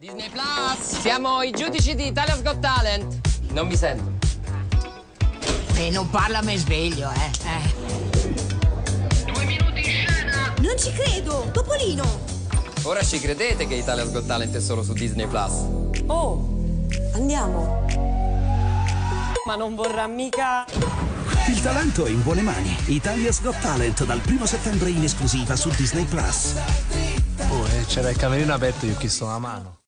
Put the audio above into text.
Disney Plus! Siamo i giudici di Italia's Got Talent. Non mi sento. E non parla me sveglio, 2 minuti in scena! Non ci credo! Topolino! Ora ci credete che Italia's Got Talent è solo su Disney Plus? Oh, andiamo. Ma non vorrà mica... Il talento è in buone mani. Italia's Got Talent dal 1 settembre in esclusiva su Disney Plus. Oh, c'era il camerino aperto, io ho chiesto una mano.